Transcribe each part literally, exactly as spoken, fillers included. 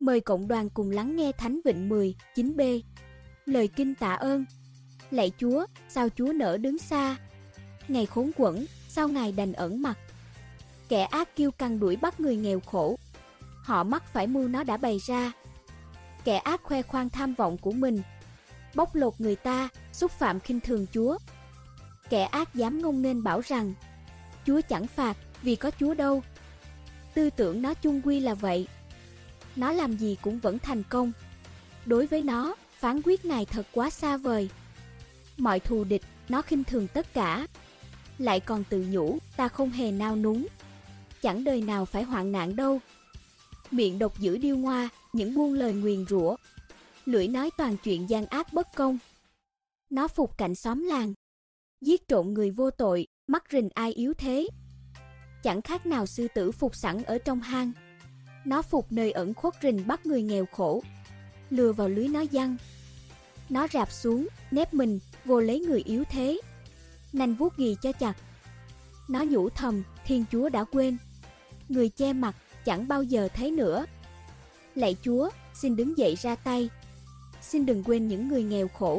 Mời cộng đoàn cùng lắng nghe Thánh Vịnh mười chín b. Lời kinh tạ ơn. Lạy Chúa, sao Chúa nỡ đứng xa? Ngày khốn quẫn, sao Ngài đành ẩn mặt? Kẻ ác kiêu căng đuổi bắt người nghèo khổ. Họ mắc phải mưu nó đã bày ra. Kẻ ác khoe khoang tham vọng của mình, bóc lột người ta, xúc phạm khinh thường Chúa. Kẻ ác dám ngông nên bảo rằng Chúa chẳng phạt, vì có Chúa đâu. Tư tưởng nó chung quy là vậy. Nó làm gì cũng vẫn thành công. Đối với nó, phán quyết Ngài thật quá xa vời. Mọi thù địch, nó khinh thường tất cả. Lại còn tự nhủ, ta không hề nao núng, chẳng đời nào phải hoạn nạn đâu. Miệng độc dữ điêu ngoa, những buông lời nguyền rủa. Lưỡi nói toàn chuyện gian ác bất công. Nó phục cạnh xóm làng, giết trộm người vô tội, mắc rình ai yếu thế. Chẳng khác nào sư tử phục sẵn ở trong hang. Nó phục nơi ẩn khuất rình bắt người nghèo khổ, lừa vào lưới nó giăng. Nó rạp xuống, nép mình, vô lấy người yếu thế, nanh vuốt ghì cho chặt. Nó nhủ thầm, Thiên Chúa đã quên, người che mặt, chẳng bao giờ thấy nữa. Lạy Chúa, xin đứng dậy ra tay, xin đừng quên những người nghèo khổ.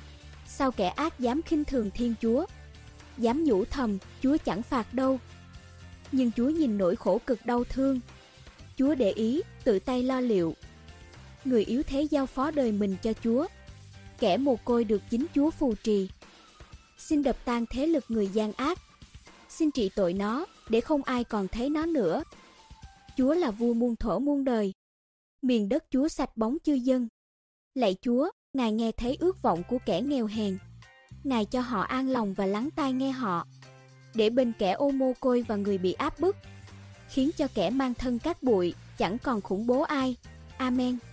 Sao kẻ ác dám khinh thường Thiên Chúa, dám nhủ thầm, Chúa chẳng phạt đâu. Nhưng Chúa nhìn nỗi khổ cực đau thương, Chúa để ý, tự tay lo liệu. Người yếu thế giao phó đời mình cho Chúa, kẻ mồ côi được chính Chúa phù trì. Xin đập tan thế lực người gian ác, xin trị tội nó, để không ai còn thấy nó nữa. Chúa là vua muôn thuở muôn đời, miền đất Chúa sạch bóng chư dân. Lạy Chúa, Ngài nghe thấy ước vọng của kẻ nghèo hèn. Ngài cho họ an lòng và lắng tai nghe họ, để bên kẻ ô mồ côi và người bị áp bức, khiến cho kẻ mang thân cát bụi chẳng còn khủng bố ai. Amen.